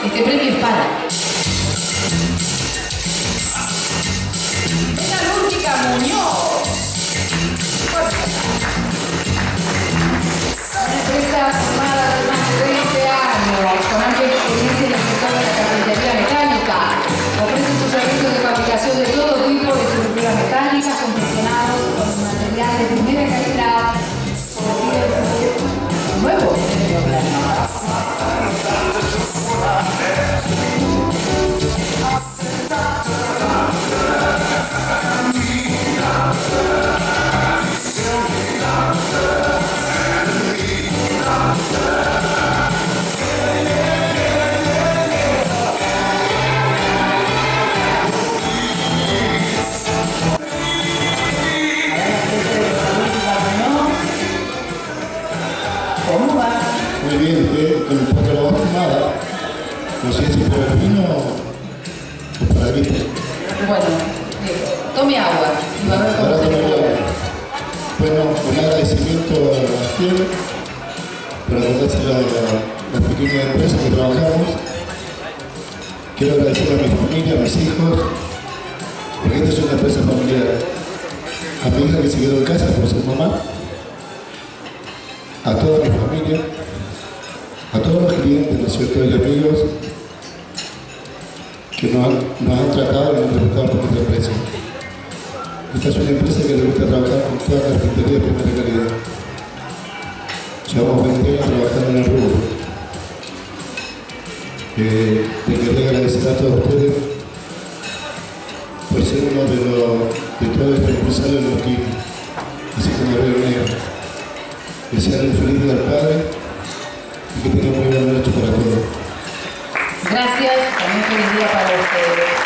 Este premio es para Ana Lúdica Muñoz. Una empresa formada hace más de 20 años, con amplia experiencia en el sector de la carpintería mecánica. Ofrece sus servicios de fabricación de todo tipo de estructuras mecánicas, confeccionados con materiales de primera calidad, nuevo ¿Cómo va? Muy bien, con un poco de la voz fumada. No sé si por el vino o para la gripe. Bueno, tome agua y va a ver cómo Ahora se tomaré pone. agua. Bueno, un agradecimiento a Fiel por acordarse las pequeñas empresas que trabajamos. Quiero agradecer a mi familia, a mis hijos, porque esta es una empresa familiar. A mi hija que se quedó en casa por ser mamá, a toda mi familia, a todos los clientes, ¿no es cierto?, y amigos que nos han tratado y nos han respetado por nuestra empresa. Esta es una empresa que le gusta trabajar con toda la carpintería de primera calidad. Llevamos 20 años trabajando en el rubro. Te quería agradecer a todos ustedes por ser uno de todos estos empresarios de los que, así como Río Negro. Que sean felices al Padre y que tengan muy buena noche para todos. Gracias, también feliz día para ustedes.